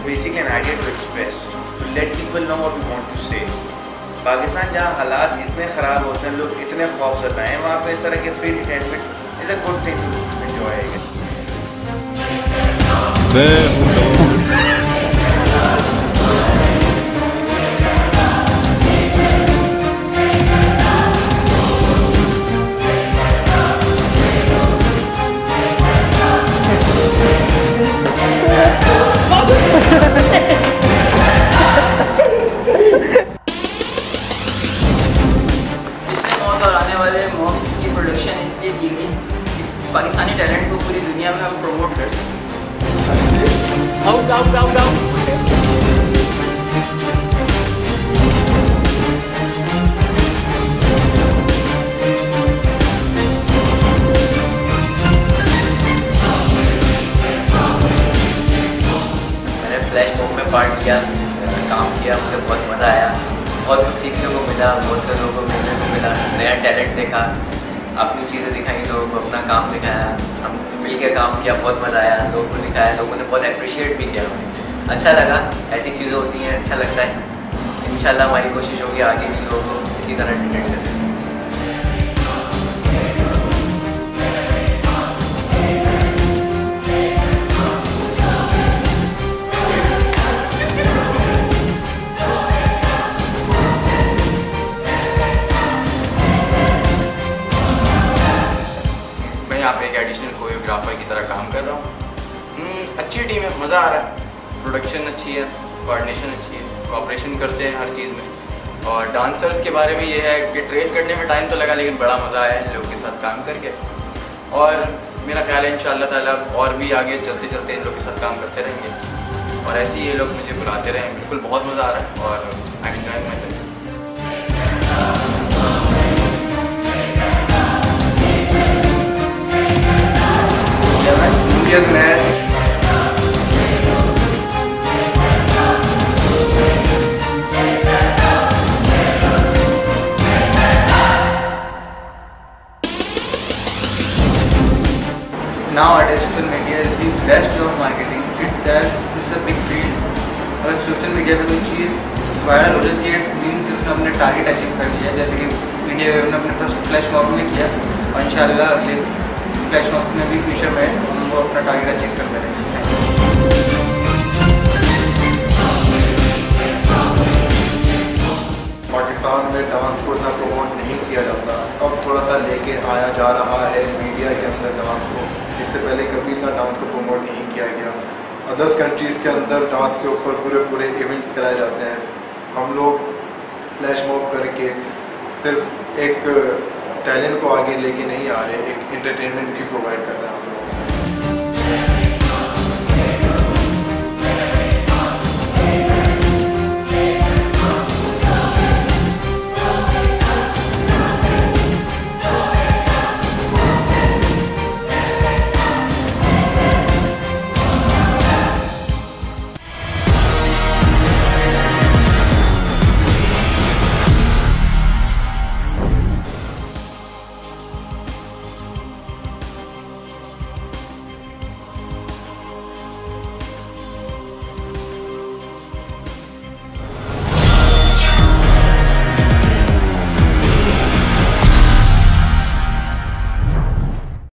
basically an idea to express, to let people know what we want to say. Pakistan जहाँ हालात इतने ख़राब होते हैं, लोग इतने खौफजदा हैं, वहाँ पे इस तरह के free entertainment is a good thing to enjoy. और आने वाले मॉक की प्रोडक्शन इसलिए की गई कि पाकिस्तानी टैलेंट को पूरी दुनिया में हम प्रमोट कर सकें। मैंने फ्लैश मॉब में पार्ट लिया, काम किया, मुझे बहुत मज़ा आया, बहुत कुछ सीखने को मिला, बहुत से लोगों को मिलने को मिला, नया टैलेंट देखा, अपनी चीज़ें दिखाई, लोगों को अपना काम दिखाया, हम मिल के काम किया, बहुत मज़ा आया, लोगों को दिखाया, लोगों ने बहुत अप्रिशिएट भी किया, अच्छा लगा। ऐसी चीज़ें होती हैं, अच्छा लगता है। इंशाल्लाह हमारी कोशिश होगी आगे भी लोगों को इसी तरह एंटरटेन करें। यहाँ पे एक एडिशनल कोरियोग्राफर की तरह काम कर रहा हूँ। अच्छी टीम है, मज़ा आ रहा है, प्रोडक्शन अच्छी है, कोऑर्डिनेशन अच्छी है, कोऑपरेशन करते हैं हर चीज़ में। और डांसर्स के बारे में ये है कि ट्रेन करने में टाइम तो लगा, लेकिन बड़ा मज़ा आया इन लोग के साथ काम करके। और मेरा ख्याल है इंशाअल्लाह ताला और भी आगे चलते चलते इन लोग के साथ काम करते रहेंगे और ऐसे ही ये लोग मुझे बुलाते रहें। बिल्कुल बहुत मज़ा आ रहा है और I am enjoying myself. Yes, man. Nowadays, social media is the best way of marketing. It's a big field. अगर सोशल मीडिया पे कोई चीज़ वायरल हो जाती है, इट्स मीन्स कि उसने अपने टारगेट अचीव कर लिया, जैसे कि इंडिया वेव ने अपने फर्स्ट फ्लैश मॉब में किया और इंशाल्लाह अगले फ्लैश मॉब्स में भी फ्यूचर में हम वो अपना टारगेट अचीव करते रहेंगे। पाकिस्तान में डांस को इतना प्रमोट नहीं किया जाता, अब थोड़ा सा लेके आया जा रहा है मीडिया के अंदर डांस को। इससे पहले कभी इतना डांस को प्रमोट नहीं किया गया। अदर्स कंट्रीज़ के अंदर डांस के ऊपर पूरे इवेंट्स कराए जाते हैं। हम लोग फ्लैश मॉब करके सिर्फ एक टैलेंट को आगे लेके नहीं आ रहे, एक एंटरटेनमेंट भी प्रोवाइड कर रहे हैं।